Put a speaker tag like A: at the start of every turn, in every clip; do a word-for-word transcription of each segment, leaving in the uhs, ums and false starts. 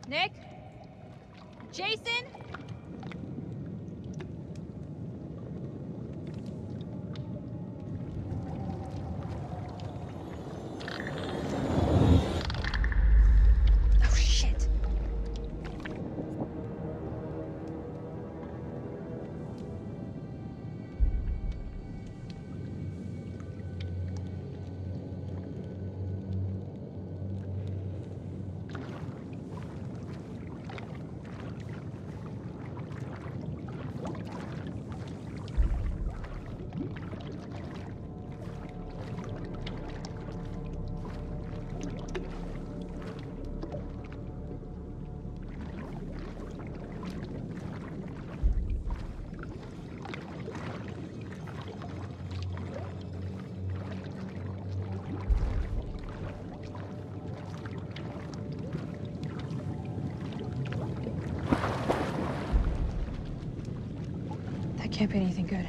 A: Nick? Jason? Oh, shit. Can't be anything good.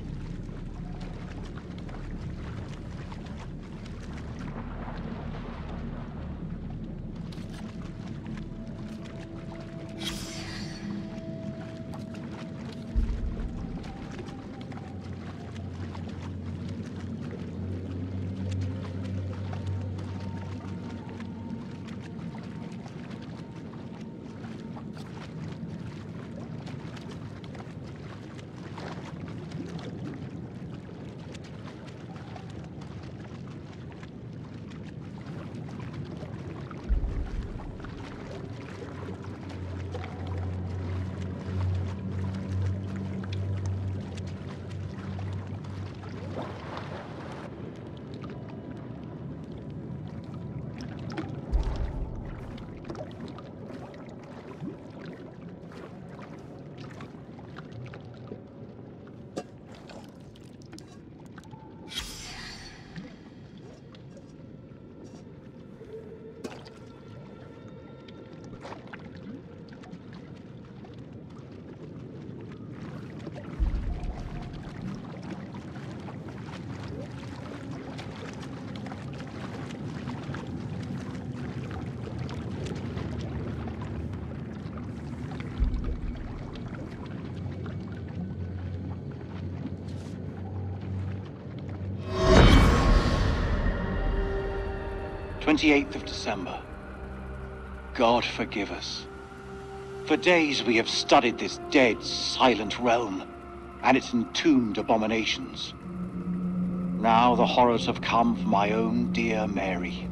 B: twenty-eighth of December. God forgive us. For days we have studied this dead, silent realm, and its entombed abominations. Now the horrors have come for my own dear Mary.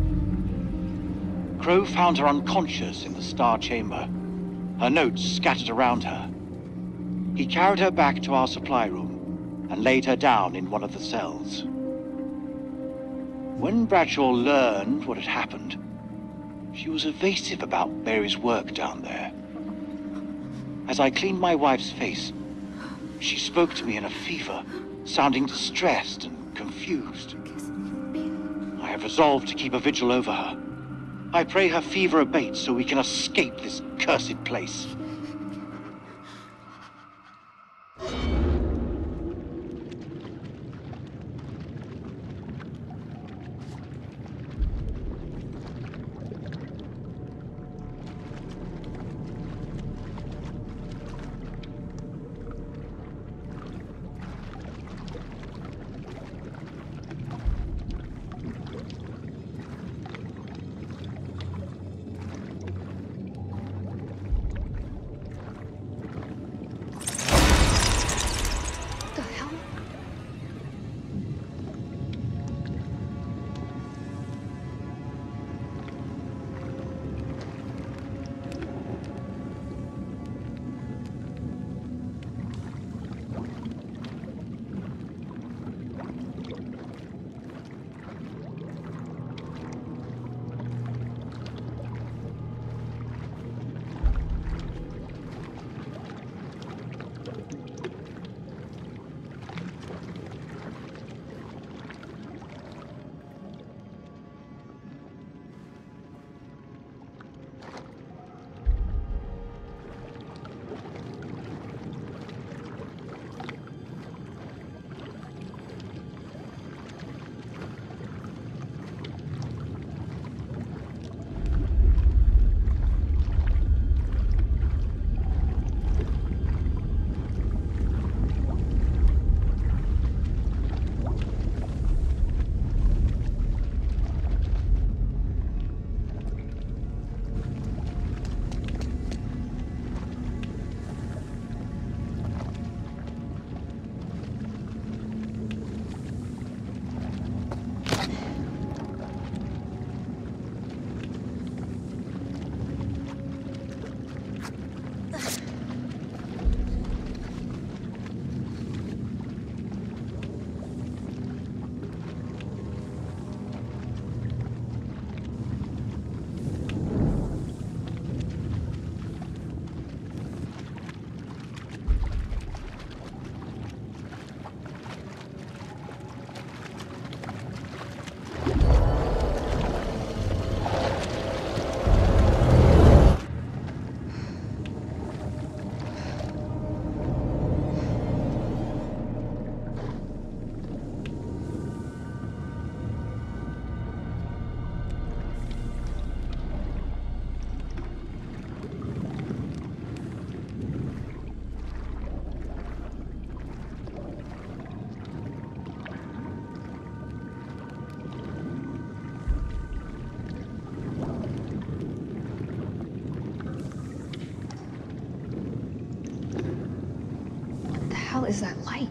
B: Crow found her unconscious in the Star Chamber, her notes scattered around her. He carried her back to our supply room and laid her down in one of the cells. When Bradshaw learned what had happened, she was evasive about Mary's work down there. As I cleaned my wife's face, she spoke to me in a fever, sounding distressed and confused. I have resolved to keep a vigil over her. I pray her fever abates so we can escape this cursed place.
A: is that light?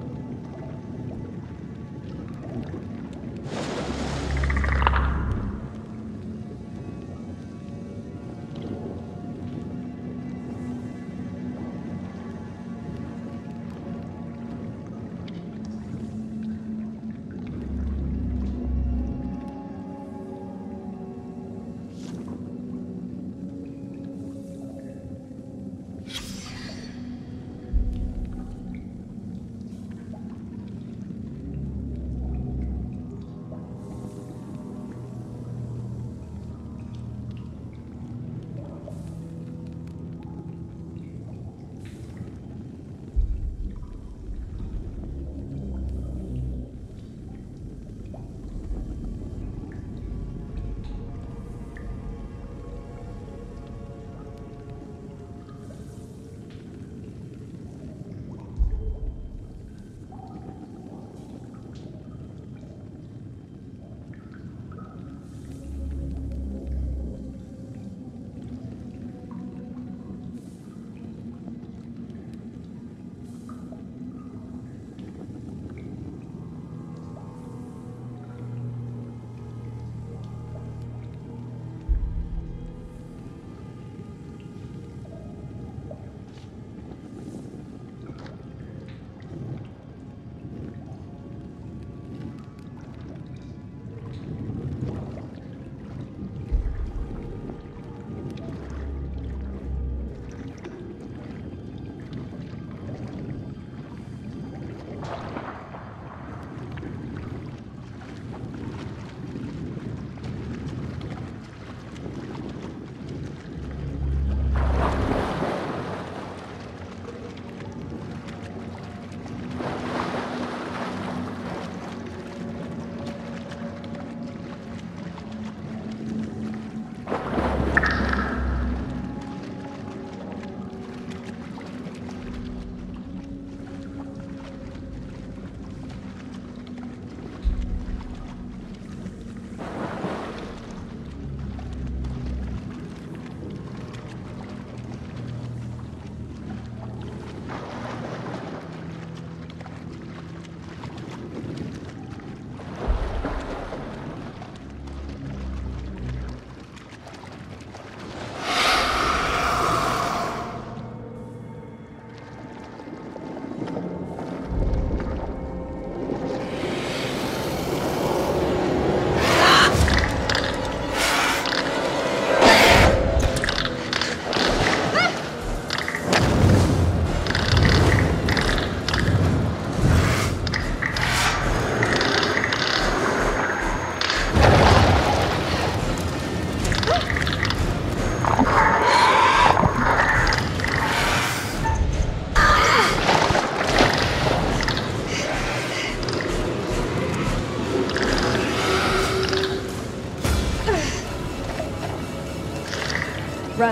C: Run.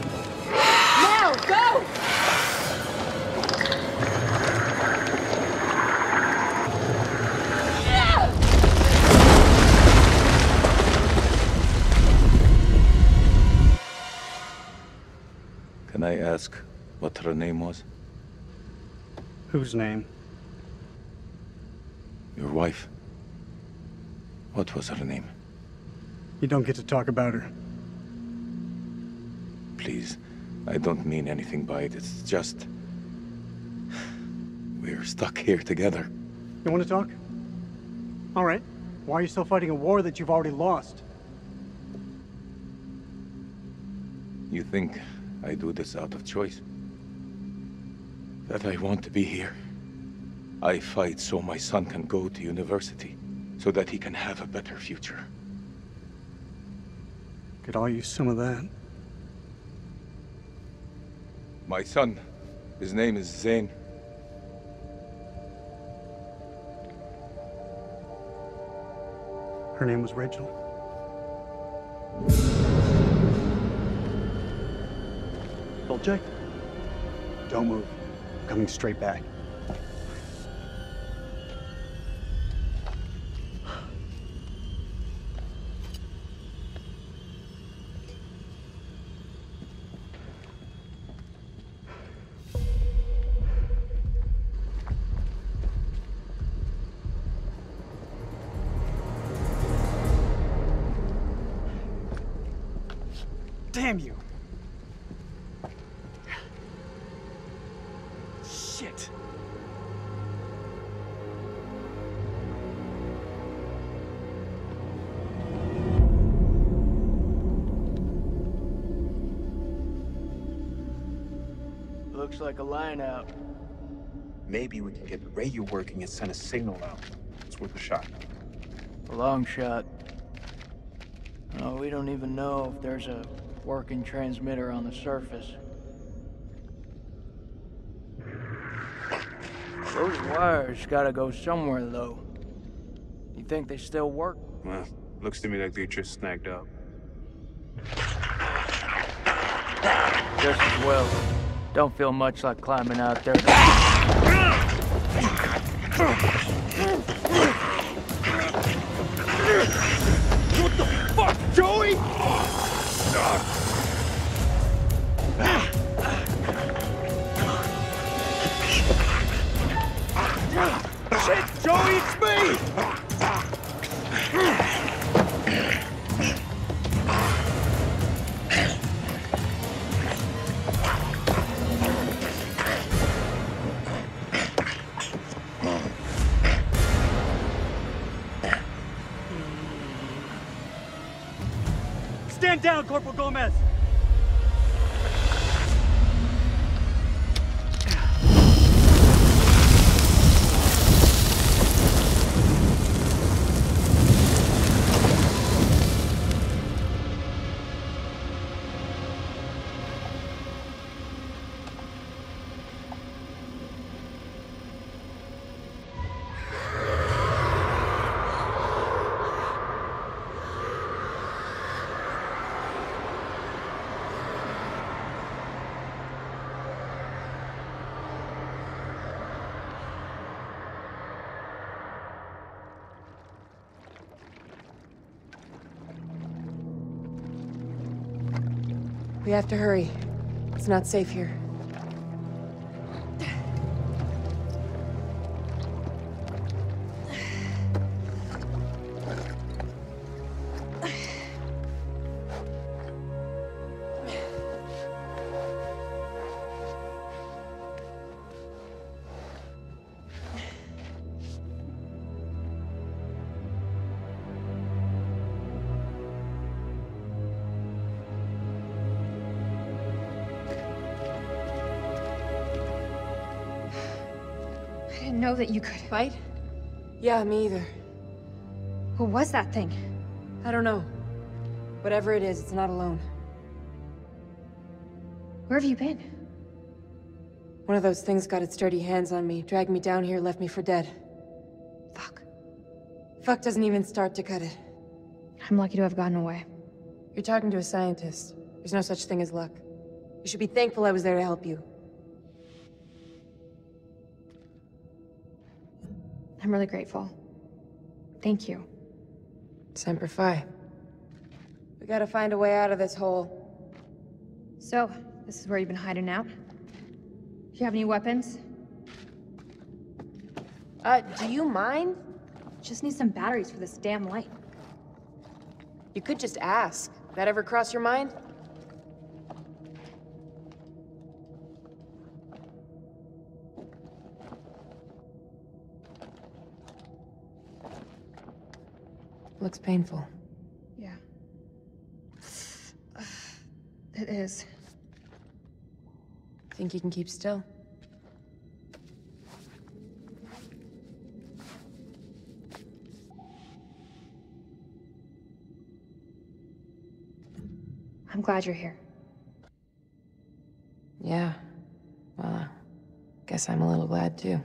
C: Now, go!
D: Can I ask what her name was?
E: Whose name?
D: Your wife. What was her name?
E: You don't get to talk about her.
D: Please, I don't mean anything by it. It's just... we're stuck here together.
E: You want to talk? All right. Why are you still fighting a war that you've already lost?
D: You think I do this out of choice? That I want to be here? I fight so my son can go to university, so that he can have a better future.
E: Could all use some of that.
D: My son, his name is Zain.
E: Her name was Rachel. Full check. Don't move. I'm coming straight back. Damn you! Shit!
F: Looks like a line out.
G: Maybe we can get the radio working and send a signal out. It's worth a shot.
F: A long shot. Oh, we don't even know if there's a working transmitter on the surface. Those wires gotta go somewhere, though. You think they still work?
G: Well, looks to me like they just snagged up.
F: Just as well. Don't feel much like climbing out there.
G: What the fuck, Joey? Shit, Joey, it's me!
E: Stand down, Corporal Gomez!
C: We have to hurry. It's not safe here.
A: I didn't know that you could.
C: Fight? Yeah, me either.
A: What was that thing?
C: I don't know. Whatever it is, it's not alone.
A: Where have you been?
C: One of those things got its dirty hands on me, dragged me down here, left me for dead.
A: Fuck.
C: Fuck doesn't even start to cut it.
A: I'm lucky to have gotten away.
C: You're talking to a scientist. There's no such thing as luck. You should be thankful I was there to help you.
A: I'm really grateful. Thank you.
C: Semper Fi. We gotta find a way out of this hole.
A: So, this is where you've been hiding out? Do you have any weapons?
C: Uh, do you mind?
A: Just need some batteries for this damn light.
C: You could just ask. That ever cross your mind? Looks painful.
A: Yeah. It is.
C: Think you can keep still?
A: I'm glad you're here.
C: Yeah. Well, uh, guess I'm a little glad too.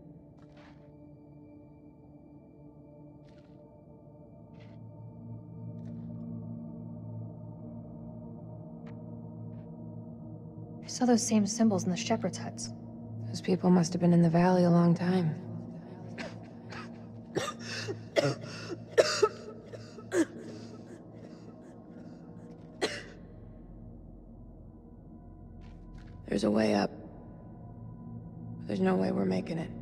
A: I saw those same symbols in the shepherd's huts.
C: Those people must have been in the valley a long time. There's a way up. There's no way we're making it.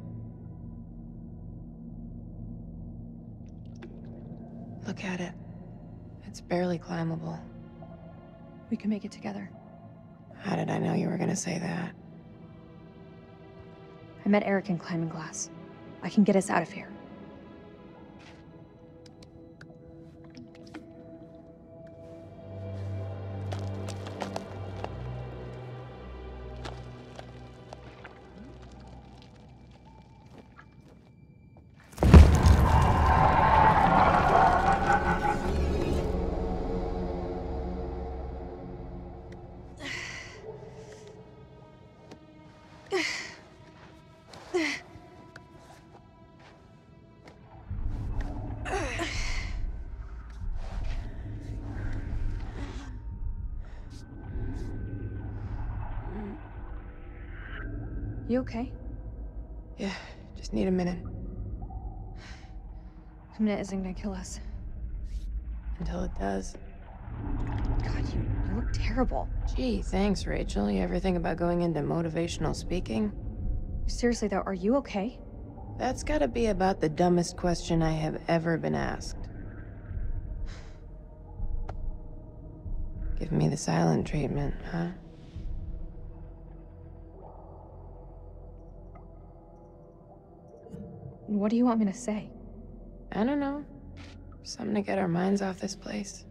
C: Look at it. It's barely climbable.
A: We can make it together.
C: How did I know you were gonna say that?
A: I met Eric in Climbing Glass. I can get us out of here. You okay?
C: Yeah, just need a minute.
A: A minute isn't gonna kill us.
C: Until it does.
A: God, you, you look terrible.
C: Gee, thanks, Rachel. You ever think about going into motivational speaking?
A: Seriously though, are you okay?
C: That's gotta be about the dumbest question I have ever been asked. Give me the silent treatment, huh?
A: What do you want me to say?
C: I don't know. Something to get our minds off this place.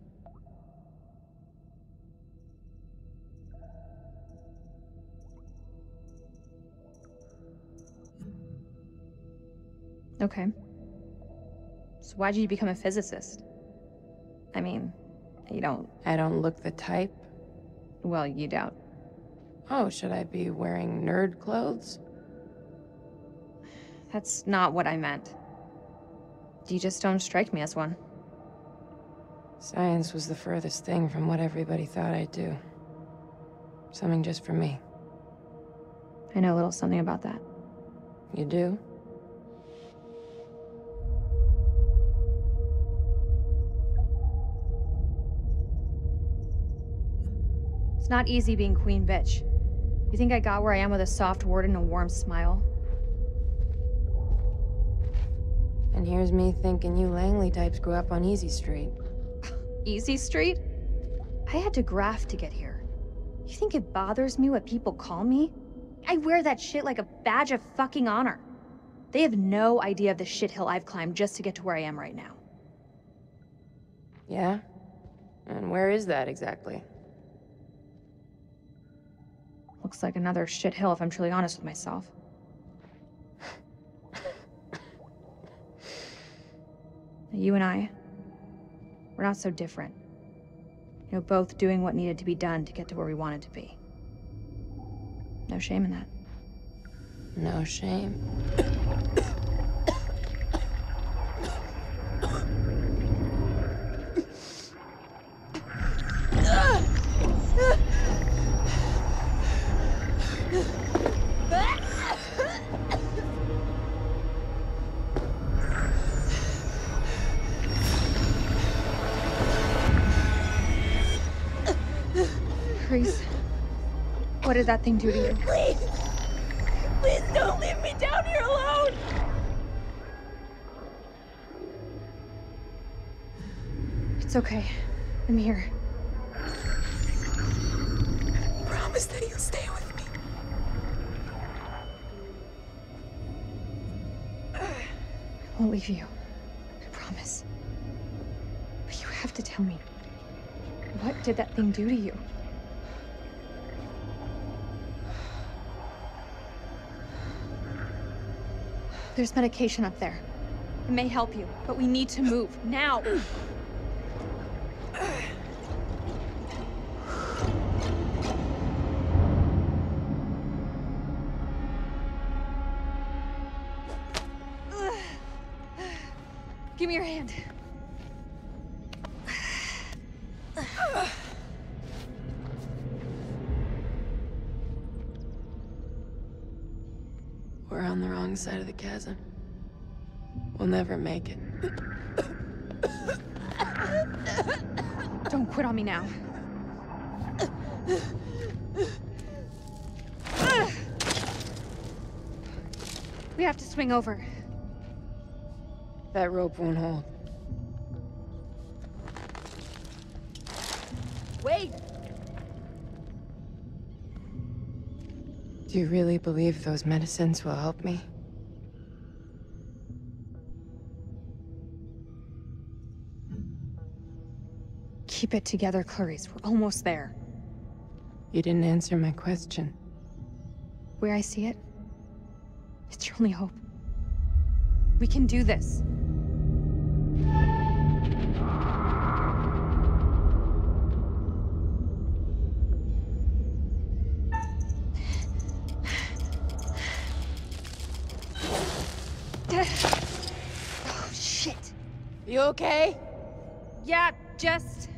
A: Okay. So why'd you become a physicist? I mean, you don't...
C: I don't look the type.
A: Well, you don't.
C: Oh, should I be wearing nerd clothes?
A: That's not what I meant. You just don't strike me as one.
C: Science was the furthest thing from what everybody thought I'd do. Something just for me.
A: I know a little something about that.
C: You do?
A: It's not easy being queen bitch. You think I got where I am with a soft word and a warm smile?
C: And here's me thinking you Langley types grew up on Easy Street.
A: Easy Street? I had to graft to get here. You think it bothers me what people call me? I wear that shit like a badge of fucking honor. They have no idea of the shithill I've climbed just to get to where I am right now.
C: Yeah? And where is that exactly?
A: Looks like another shithill if I'm truly honest with myself. You and I, we're not so different. You know, both doing what needed to be done to get to where we wanted to be. No shame in that.
C: No shame.
A: Reese, what did that thing do to you?
H: Please! Please don't leave me down here alone!
A: It's okay. I'm here.
H: Promise that you'll stay with me.
A: I won't leave you. I promise. But you have to tell me. What did that thing do to you? There's medication up there. It may help you, but we need to move, now! Give me your hand.
C: We're on the wrong side of the chasm. We'll never make it.
A: Don't quit on me now. We have to swing over.
C: That rope won't hold.
H: Wait!
C: Do you really believe those medicines will help me?
A: Keep it together, Clarice. We're almost there.
C: You didn't answer my question.
A: Where I see it, it's your only hope. We can do this. Oh, shit.
C: You okay?
A: Yeah, just...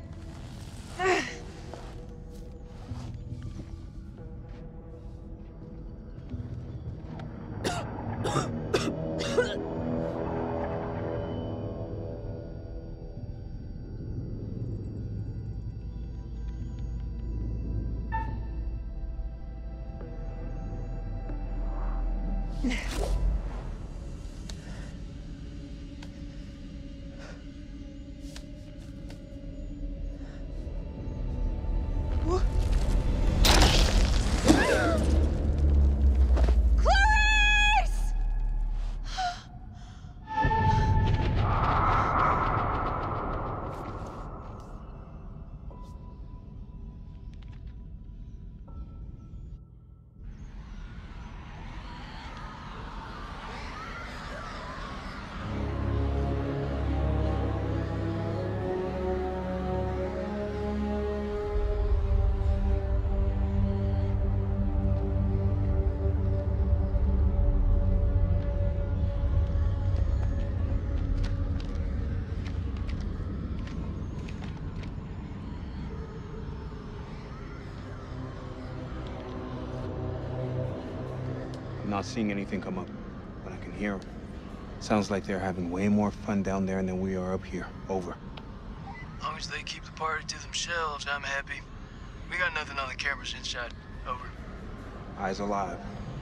G: I'm not seeing anything come up, but I can hear them. Sounds like they're having way more fun down there than we are up here. Over.
F: As long as they keep the party to themselves, I'm happy. We got nothing on the cameras inside. Over.
G: Eyes alive.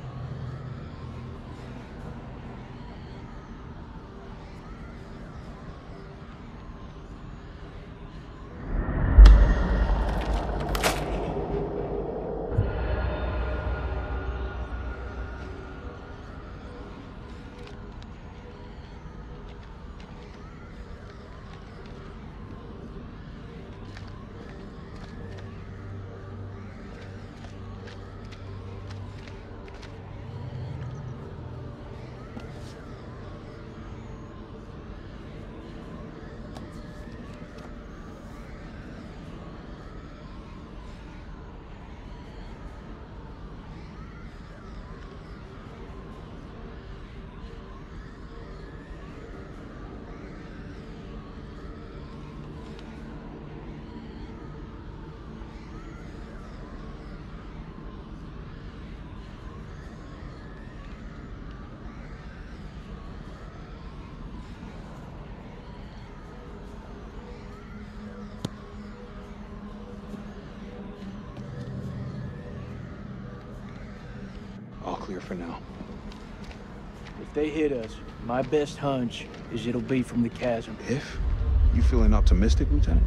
G: All clear for now.
F: If they hit us, my best hunch is it'll be from the chasm.
G: If? You feeling optimistic, Lieutenant?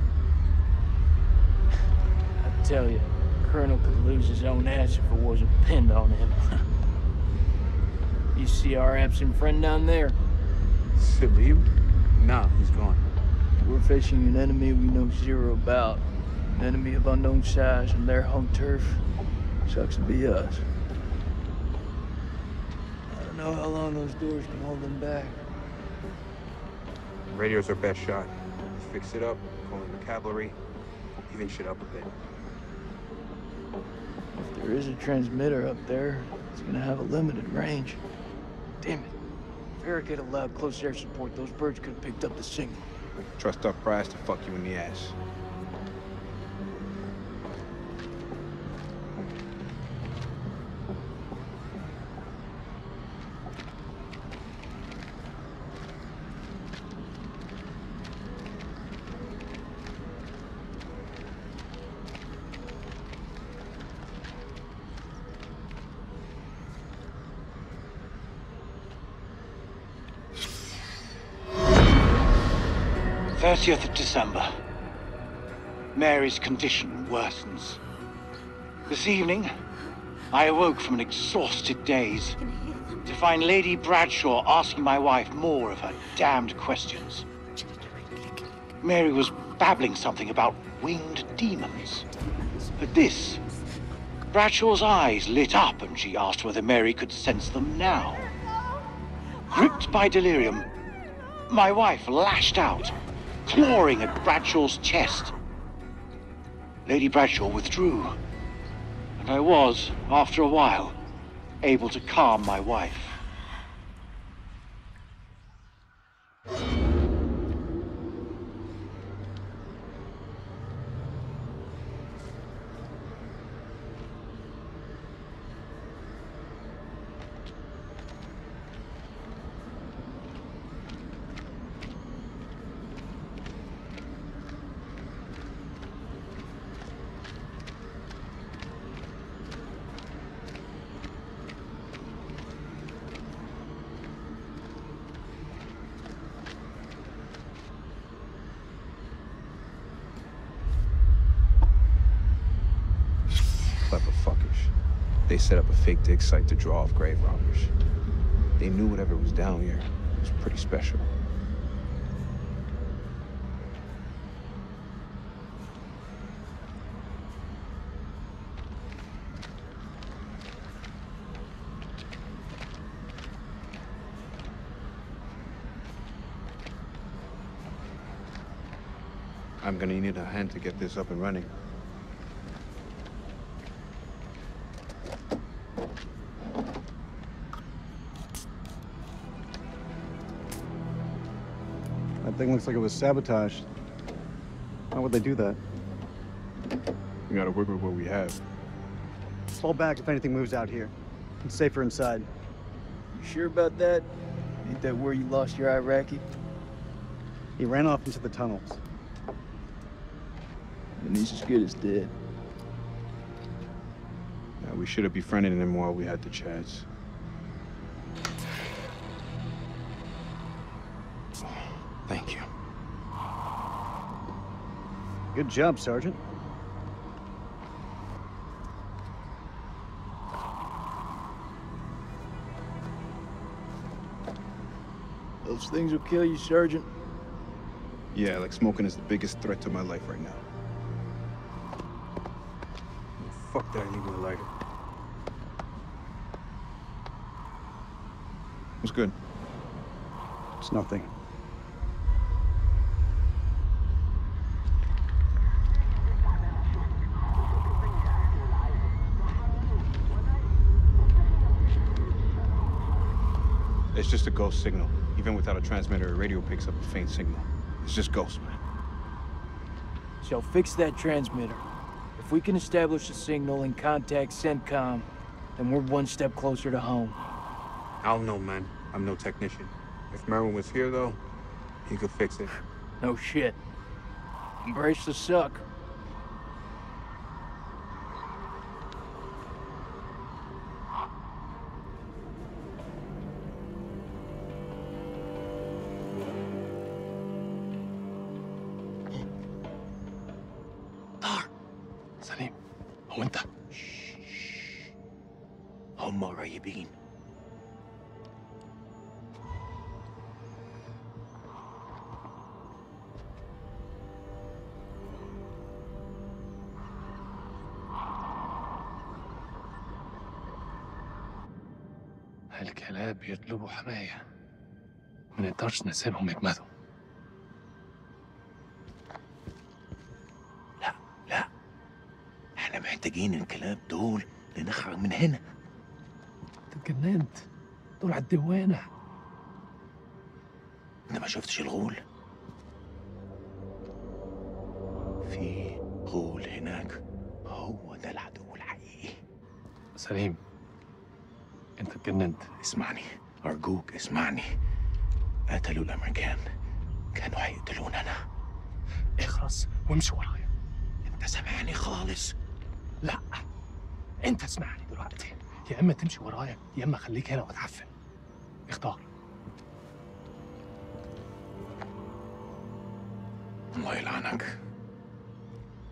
F: I tell you, Colonel could lose his own ass if it wasn't pinned on him. You see our absent friend down there?
G: Salim? Nah, he's gone.
F: We're facing an enemy we know zero about. An enemy of unknown size and their home turf. Sucks to be us. I don't know how long those doors can hold them back.
G: Radio's our best shot. Fix it up, call in the cavalry, even shit up a bit.
F: If there is a transmitter up there, it's gonna have a limited range. Damn it. If Eric had allowed close air support, those birds could have picked up the signal.
G: Trust our prize to fuck you in the ass.
B: thirtieth of December. Mary's condition worsens. This evening, I awoke from an exhausted daze to find Lady Bradshaw asking my wife more of her damned questions. Mary was babbling something about winged demons. At this, Bradshaw's eyes lit up and she asked whether Mary could sense them now. Gripped by delirium, my wife lashed out, clawing at Bradshaw's chest. Lady Bradshaw withdrew, and I was, after a while, able to calm my wife.
G: Clever fuckers. They set up a fake dig site to draw off grave robbers. They knew whatever was down here was pretty special. I'm gonna need a hand to get this up and running.
E: That thing looks like it was sabotaged. How would they do that?
G: We gotta work with what we have.
E: Fall back if anything moves out here. It's safer inside.
F: You sure about that? Ain't that where you lost your Iraqi?
E: He ran off into the tunnels.
F: And he's as good as dead.
G: Yeah, we should have befriended him while we had the chance.
D: Thank you.
E: Good job, Sergeant.
F: Those things will kill you, Sergeant.
G: Yeah, like smoking is the biggest threat to my life right now. Fuck that, I need a lighter. What's good?
E: It's nothing.
G: It's just a ghost signal. Even without a transmitter, a radio picks up a faint signal. It's just ghost, man.
F: So fix that transmitter. If we can establish a signal and contact CENTCOM, then we're one step closer to home.
G: I don't know, man. I'm no technician. If Merwin was here, though, he could fix it.
F: No shit. Embrace the suck.
D: سليم هو انت هم قريبين الكلاب بيطلبوا حماية ما نقدرش نسيبهم يجمدوا لا لا احنا محتاجين الكلاب دول لنخرج من هنا انت اتجننت دول على الدوانة انت ما شفتش الغول في غول هناك هو ده العدو الحقيقي سليم انت اتجننت اسمعني ارجوك اسمعني قتلوا الامريكان كانوا هيقتلوننا اخرس وامشي ورايا انت سامعني خالص لا انت اسمعني دلوقتي يا اما تمشي ورايا يا اما خليك هنا وتعفن اختار الله يلعنك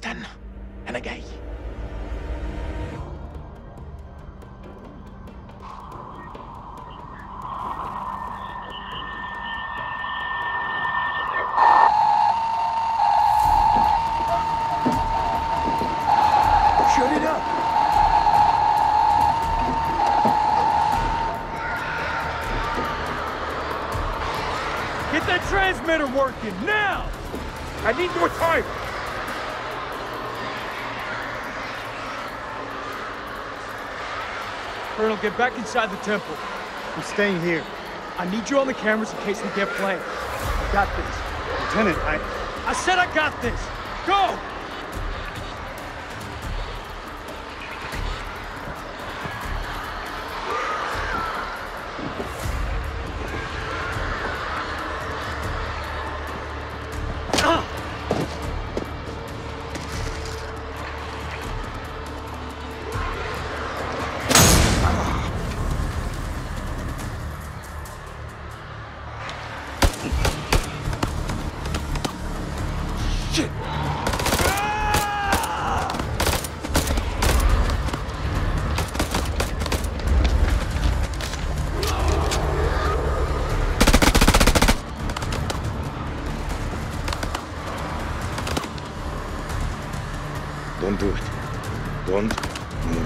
D: استنى أنا جاي.
F: Shut it up! Get that transmitter working, now!
D: I need more time!
F: Colonel, get back inside the temple.
E: I'm staying here.
F: I need you on the cameras in case we get flanked. I got this.
E: Lieutenant, I...
F: I said I got this! Go!
D: Don't do it. Don't move.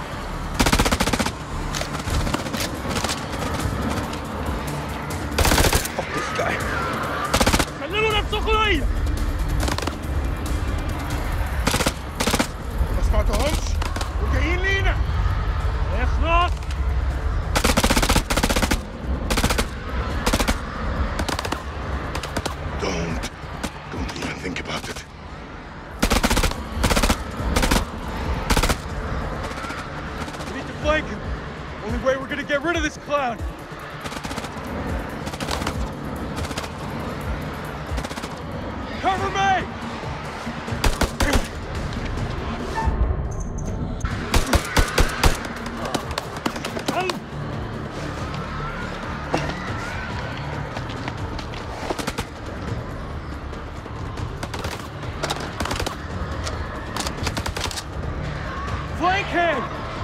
D: Fuck this guy.
F: سلموا نفسكم ليا!
D: ما سمعتهمش؟ وجايين لينا!
F: اخلص!
D: Don't. Don't even think about it.
F: We need to flank him. Only way we're gonna get rid of this clown. Cover me! Flank him!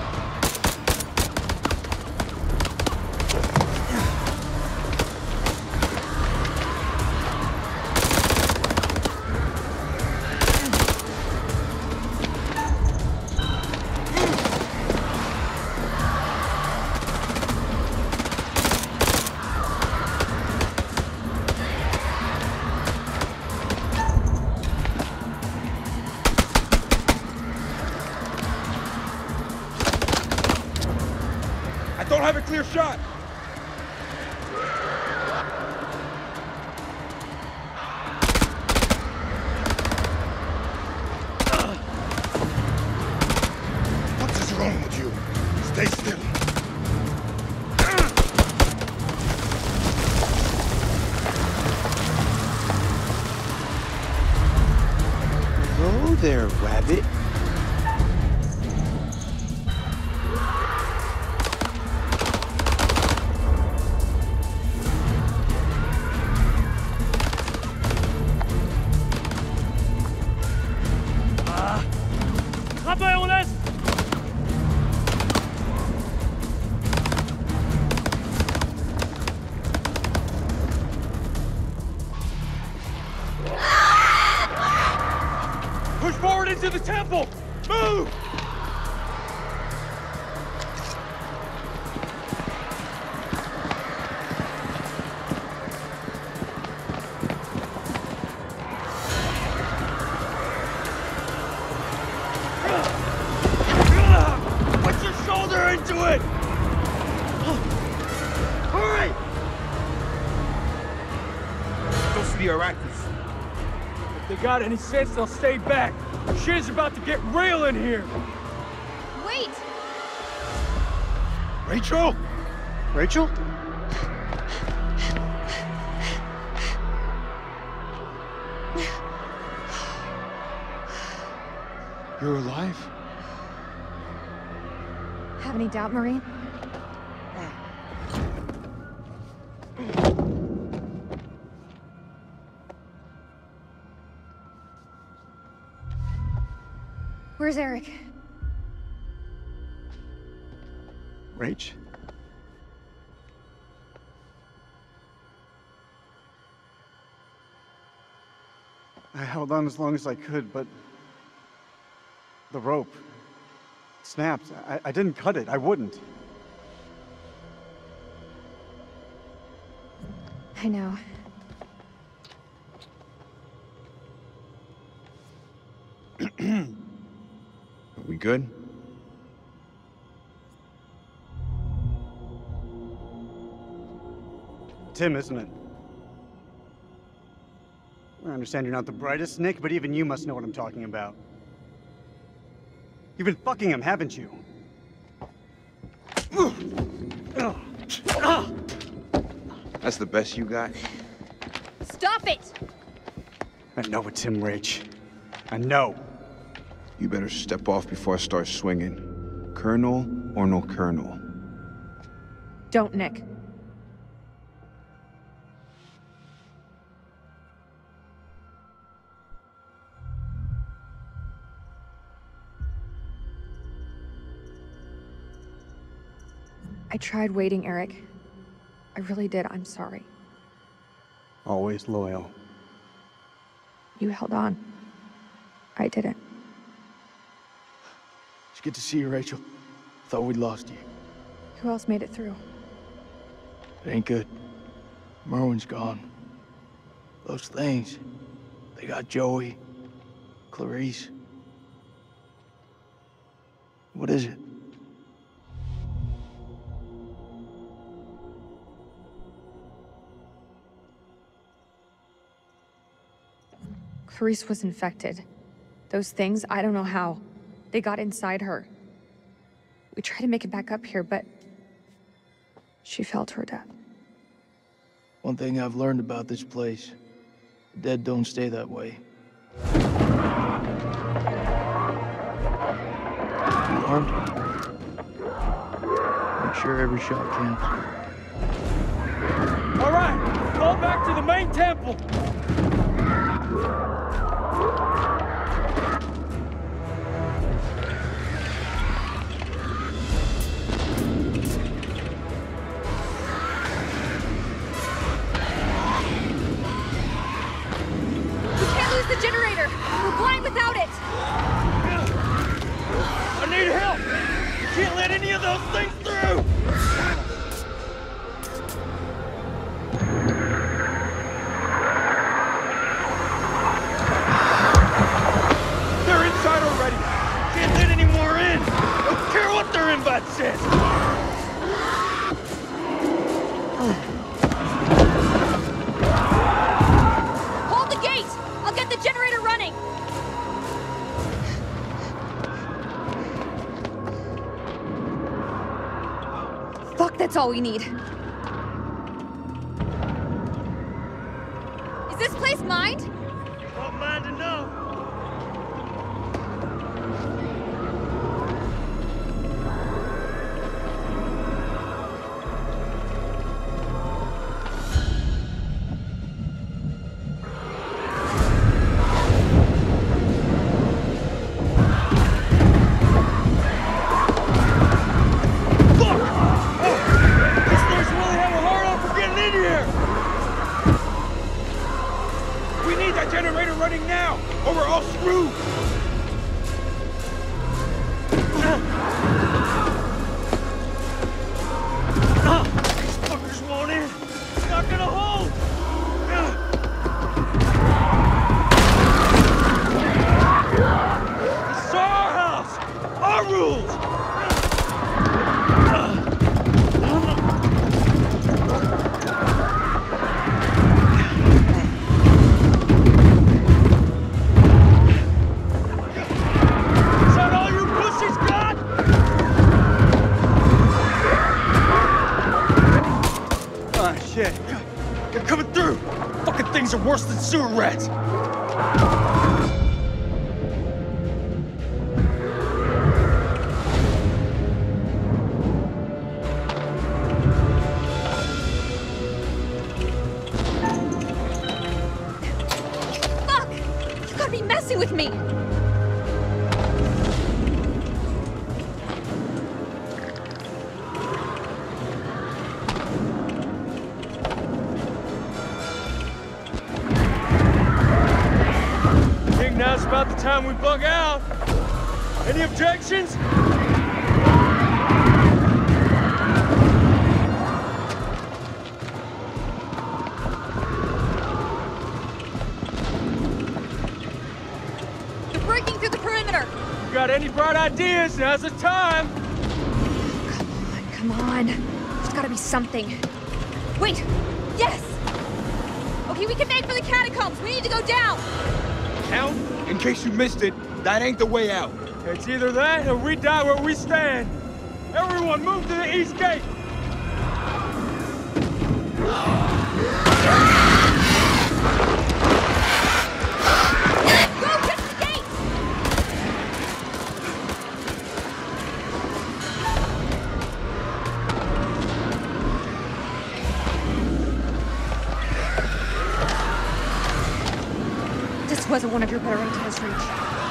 D: I don't have a clear shot! What is wrong with you? Stay still.
G: Hello there, rabbit.
F: Rappel, on laisse! Push forward into the temple! Move! Put your shoulder into it! Hurry!
D: Those are the Iraqis.
F: If they got any sense, they'll stay back. Shit is about to get real in here.
A: Wait!
D: Rachel?
E: Rachel?
G: You're alive?
A: Have any doubt, Marine? Where's Eric?
E: Rach? I held on as long as I could, but the rope snapped. I, I didn't cut it. I wouldn't.
A: I know.
G: Are we good?
E: Tim, isn't it? I understand you're not the brightest, Nick, but even you must know what I'm talking about. You've been fucking him, haven't you?
G: That's the best you got?
A: Stop it!
E: I know it's him, Rach. I know.
G: You better step off before I start swinging. Colonel or no colonel?
A: Don't, Nick. I tried waiting, Eric. I really did. I'm sorry.
E: Always loyal.
A: You held on. I didn't.
F: It's good to see you, Rachel. Thought we'd lost you.
A: Who else made it through?
F: It ain't good. Merwin's gone. Those things, they got Joey, Clarice. What is it?
A: Clarice was infected. Those things, I don't know how. They got inside her. We tried to make it back up here, but she fell to her death.
F: One thing I've learned about this place, the dead don't stay that way. You armed? Make sure every shot counts.
I: All right, fall back to the main temple.
A: The generator! We're blind without it!
I: I need help! You can't let any of those things through! They're inside already! Can't let any more in! Don't care what their invite says!
A: Generator running! Fuck, that's all we need. Is this place mined?
I: Not mine to know. Are worse than sewer rats.
A: Fuck! You gotta be messing with me!
I: about the time we bug out. Any objections?
A: They're breaking through the perimeter!
I: If you got any bright ideas, now's the time!
A: Come on, come on. There's gotta be something. Wait! Yes! Okay, we can make for the catacombs! We need to go down!
G: Count, in case you missed it, that ain't the way out.
I: It's either that or we die where we stand. Everyone move to the east gate!
A: Go, get the gate! This wasn't one of your better ideas, Reach.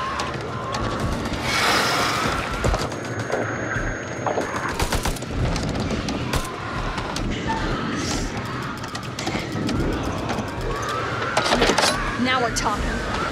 A: Now we're talking.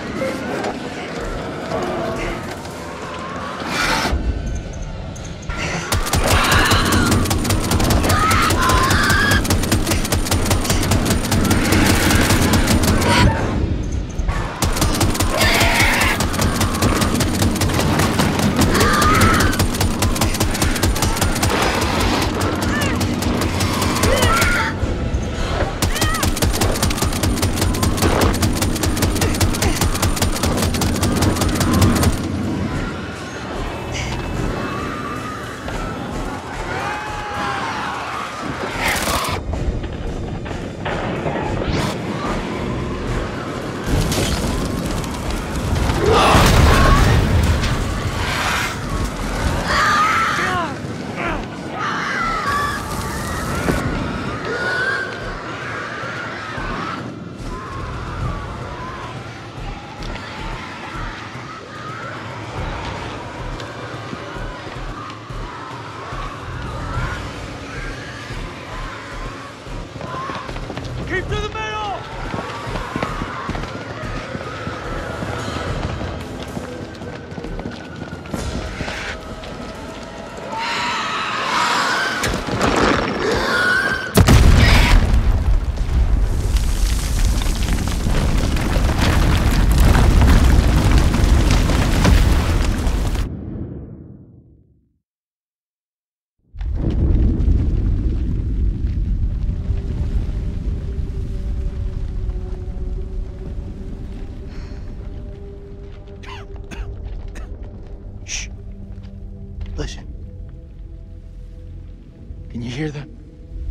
I: Keep to the middle!
F: Listen. Can you hear them?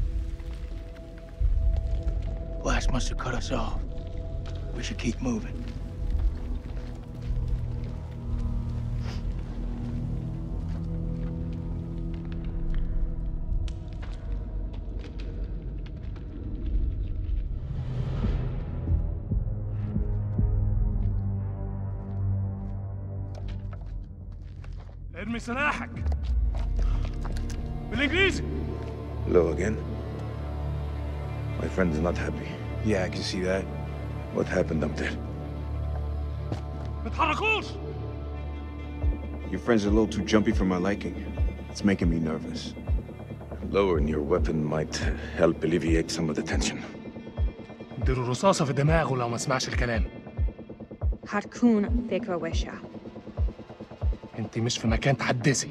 F: Blast must have cut us off. We should keep moving.
I: ارمي سلاحك بالانجليزي.
D: Hello again. My friend's not happy.
G: Yeah, I can see that.
D: What happened up there?
I: ما تحركوش.
G: Your friend's a little too jumpy for my liking. It's making me nervous.
D: Lowering your weapon might help alleviate some of the tension.
I: اديله رصاصة في دماغه لو ما سمعش الكلام.
A: هتكون فكرة وحشة.
I: انت مش في مكان تحدثي.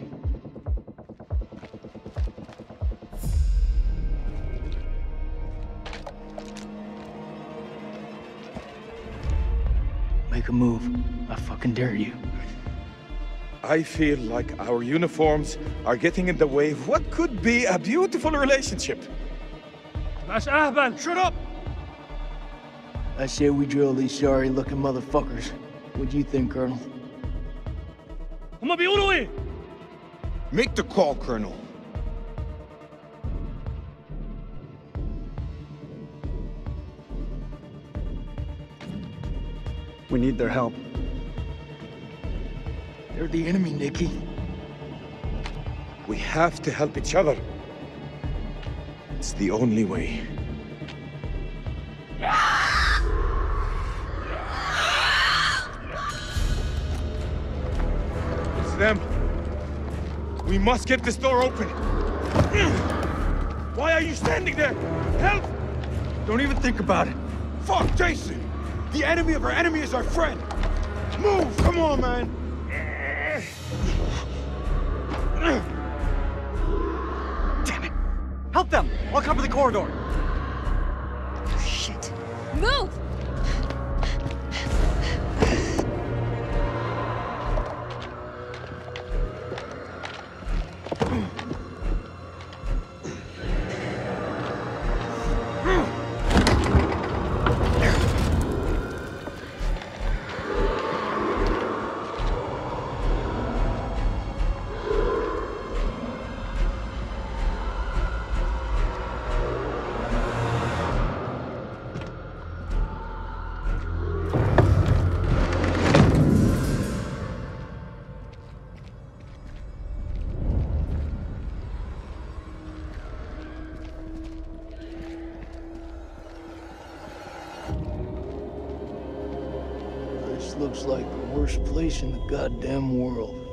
F: Make a move. I fucking dare you.
D: I feel like our uniforms are getting in the way of what could be a beautiful relationship.
I: مش أهبل. Shut up.
F: I say we drill these sorry-looking motherfuckers. What do you think, Colonel?
I: هما بيقولوا إيه؟
G: Make the call, Colonel.
E: We need their help.
F: They're the enemy, Nikki.
D: We have to help each other. It's the only way.
I: We must get this door open. Why are you standing there? Help!
J: Don't even think about it.
I: Fuck, Jason! The enemy of our enemy is our friend! Move! Come on, man!
E: Damn it! Help them! I'll cover the corridor!
A: Shit. Move!
F: Looks like the worst place in the goddamn world.